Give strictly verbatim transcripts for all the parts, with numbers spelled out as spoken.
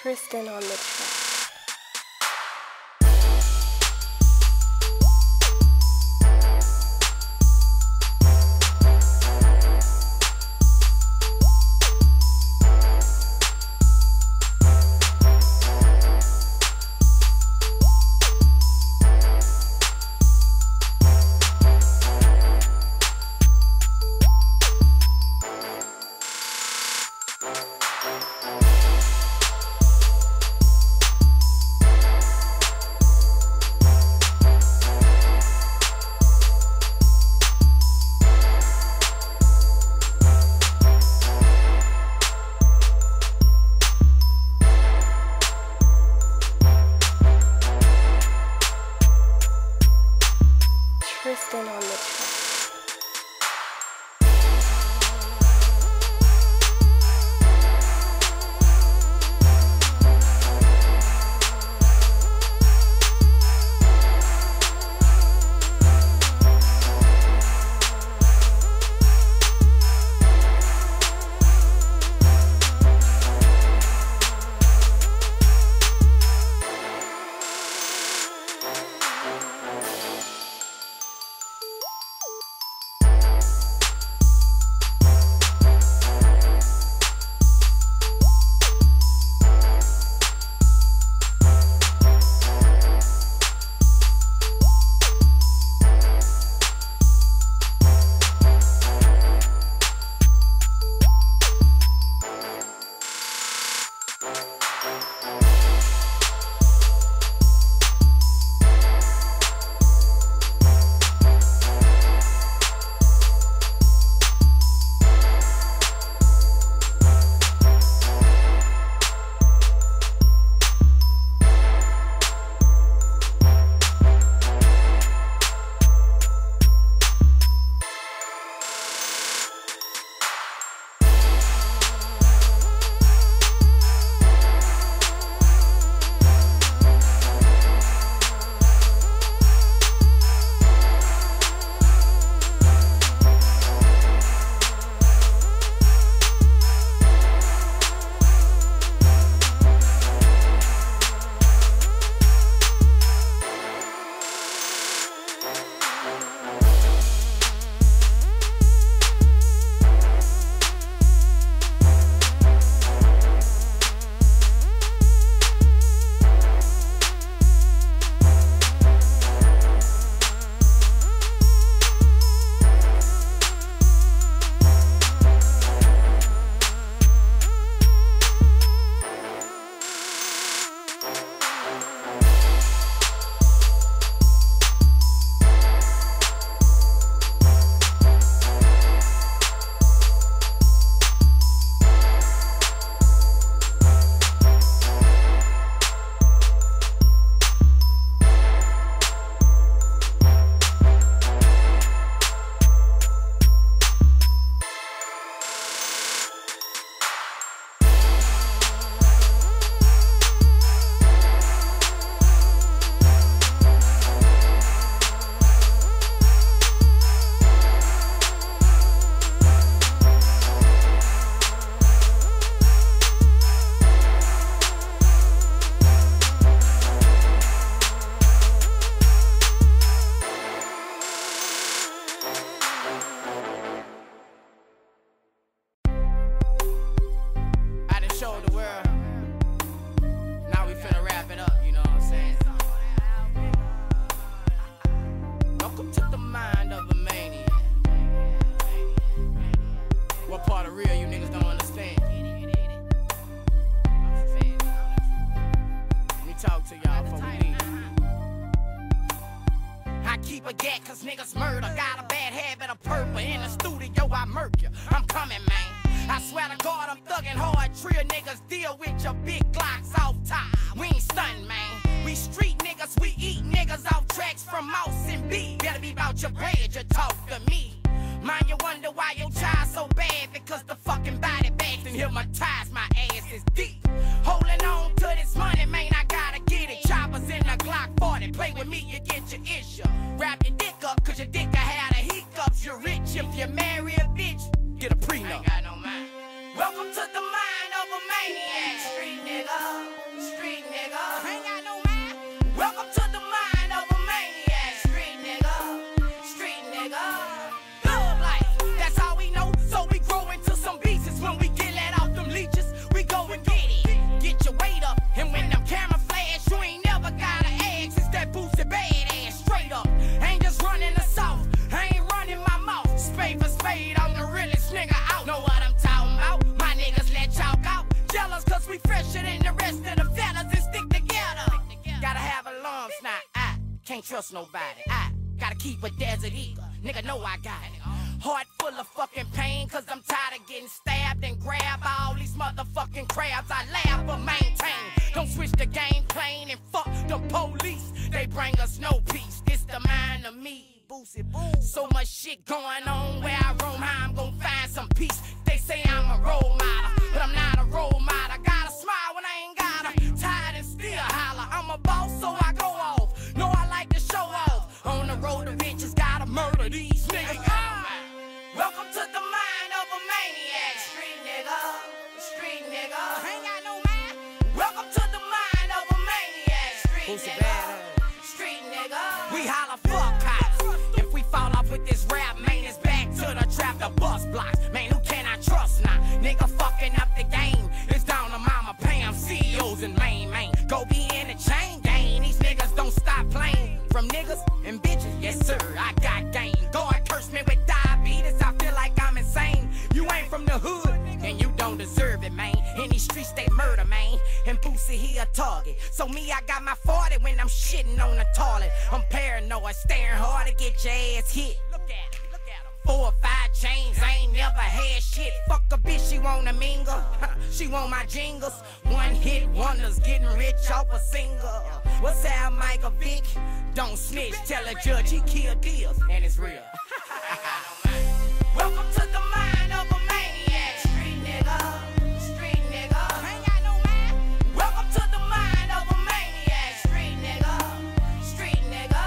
Tristan on the track. Tristan on the track. Cause niggas murder, got a bad habit of purple. In the studio I murk you, I'm coming man. I swear to God I'm thugging hard. Trio niggas deal with your big Glocks off top. We ain't stunting man, we street niggas. We eat niggas off tracks from Mouse and B. Better be about your bread, you talk to me. Mind you wonder why your child so bad, because the fucking body bags and hypnotize my ass is deep. Holding on to this money, man, I gotta get it. Choppers in the Glock forty, play with me, you get your issue. Wrap your dick up, cause your dick I had the hiccups. You're rich if you marry a bitch, get a prenup. I ain't got no mind. Welcome to the mind of a maniac. Street nigga, street nigga. Ain't got no mind. Welcome to the mind of a maniac. Street nigga, street nigga. Love life, that's all we know. So we grow into some beasts when we get let off them leeches. We go and get it. Get your weight up. And when them camera flash, you ain't never gotta ask. It's that boosted badass. Straight up. Ain't just running the south. I ain't running my mouth. Spade for spade, I'm the realest nigga out. Know what I'm talking about? My niggas let y'all go. Jealous cause we fresher than the rest of the fellas and stick together. Gotta have alarms now. I can't trust nobody. I gotta keep a desert eagle. Nigga know I got it. Heart full of fucking pain cause I'm tired of getting stabbed and grabbed by all these motherfucking crabs. I laugh but maintain. Don't switch the game plane and fuck the police. They bring us no peace. It's the mind of me. So much shit going on where I roam, how I'm gonna find some peace. They say I'm a role model, but I'm not a role model. Gotta smile when I ain't got her. Tired and still holler. I'm a boss, so I go off. Know I like to show off. On the road to riches, gotta murder these niggas. Welcome to the mind of a maniac. Street nigga, street nigga. Ain't got no mind. Welcome to the mind of a maniac. Street nigga, street nigga. We holla fuck cops. If we fall off with this rap, man, it's back to the trap, the bus blocks. Man, who can I trust now? Nigga fucking up the game. It's down to Mama Pam, C E Os and main man. Go be in the chain gang. These niggas don't stop playing. From niggas and bitches, yes sir, I got game. God curse me with diabetes, I feel like I'm insane. You ain't from the hood, and you don't deserve it, man. In these streets they murder, man. And Boosie, he a target. So me, I got my forty when I'm shitting on the toilet. I'm paranoid, staring hard to get your ass hit. Look at him, look at him. Four or five chains, I ain't never had shit. Fuck a bitch, she wanna mingle. She want my jingles. One hit wonders, getting rich off a single. What's that, Michael Vick? Don't snitch, tell a judge he killed deals, and it's real. Welcome to the mind of a maniac. Street nigga, street nigga. Ain't got no mind. Welcome to the mind of a maniac. Street nigga, street nigga.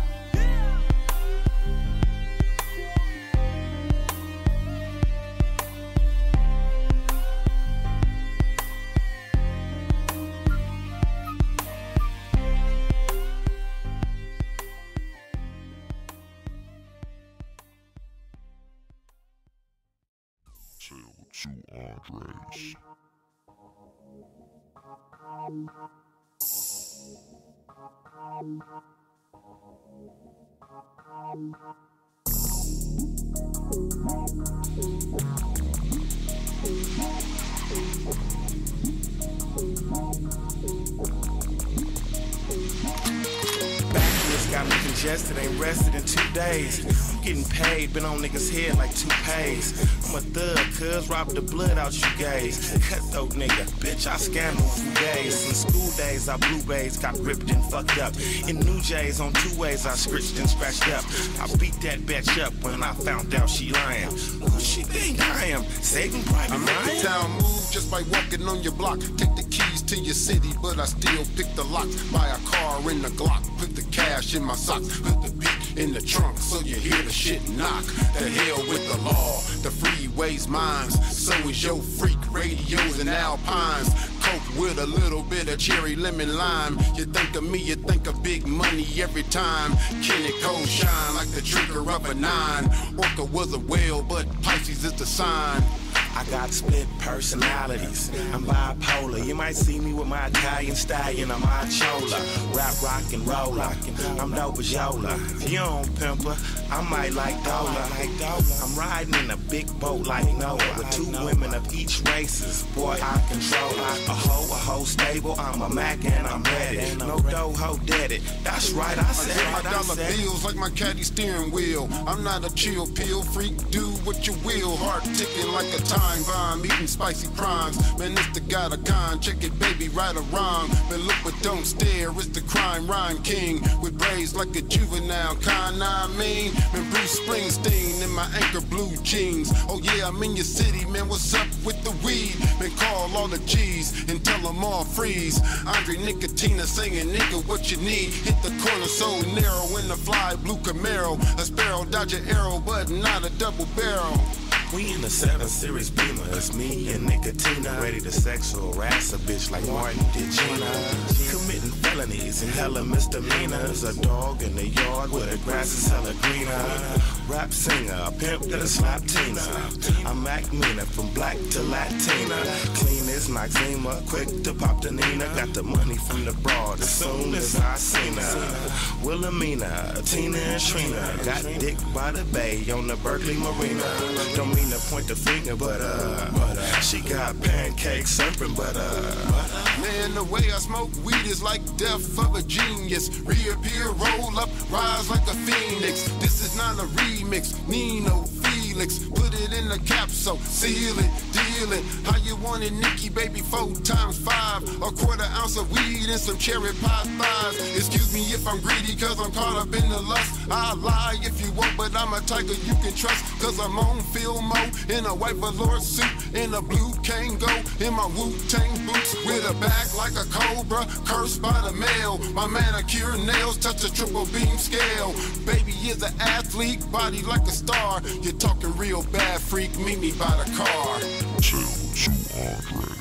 Two Andres. Got me congested, ain't rested in two days. I'm getting paid, been on niggas' head like toupees. I'm a thug, cuz robbed the blood out you gays. Cutthroat nigga, bitch, I scammed him for days. In school days, I blue bays, got ripped and fucked up. In New J's, on two ways, I scritched and scratched up. I beat that bitch up when I found out she lying. Who she think I am? Saving Private Ryan? I make the town move just by walking on your block. Take the keys to your city, but I still pick the lock. Buy a car in the Glock, put the cash in my socks, put the beat in the trunk so you hear the shit knock. The hell with the law, the freeway's mines. So is your freak radios and alpines. Coke with a little bit of cherry lemon lime. You think of me, you think of big money every time. Kenny Cole shine like the trigger of a nine. Orca was a whale, but Pisces is the sign. I got split personalities, I'm bipolar. You might see me with my Italian stallion or my chola. Rap, rock, and roller, I'm dope as Yola. If you don't pimper, I might like Dola. I'm riding in a big boat like Noah, with two women of each races, boy, I control her. A hoe, a hoe stable, I'm a Mac and I'm ready. No dough, hoe dead it, that's right, I said it. I got my dollar bills like my caddy steering wheel. I'm not a chill pill freak, do what you will. Heart ticking like a time bomb, eating spicy prawns. Man, it's the god of con, check it baby, right or wrong. Man, look but don't stare, it's the crime rhyme king. With braids like a juvenile, con I mean. Man, Bruce Springsteen in my anchor blue jeans. Oh yeah, I'm in your city, man, what's up with the weed? Man, call all the G's and tell them all freeze. Andre Nicotina singing, nigga, what you need? Hit the corner so narrow in the fly blue Camaro. A sparrow, dodge an arrow, but not a double barrel. We in the seven series Beamer, it's me and Nicotina, ready to sexual harass a bitch like Martin did Gina. Committing felonies and hella misdemeanors, a dog in the yard where the grass is hella greener. Rap singer, a pimp that'll slap Tina. I'm Mac Mina, from black to Latina. Clean as Noxema, quick to pop the Nina. Got the money from the broad as soon as I seen her. Wilhelmina, Tina and Trina. Got dick by the bay on the Berkeley Marina. Don't mean to point the finger, but uh, she got pancake surfing, but uh. Man, the way I smoke weed is like death of a genius. Reappear, roll up, rise like a phoenix. This is not a remix, Nino Felix. Put it in the capsule, seal it, deal it. How you want it, Nikki, baby, four times five. A quarter ounce of weed and some cherry pie thighs. Excuse me if I'm greedy, cause I'm caught up in the lust. I'll lie if you want, but I'm a tiger you can trust. Cause I'm on Filmo in a white velour suit, in a blue Kango, in my Wu-Tang boots, with a back like a cobra, cursed by the male. My manicure nails touch a triple beam scale. Baby is an athlete, body like a star. You're talking real bad, freak, meet me by the car. Tell two Andre.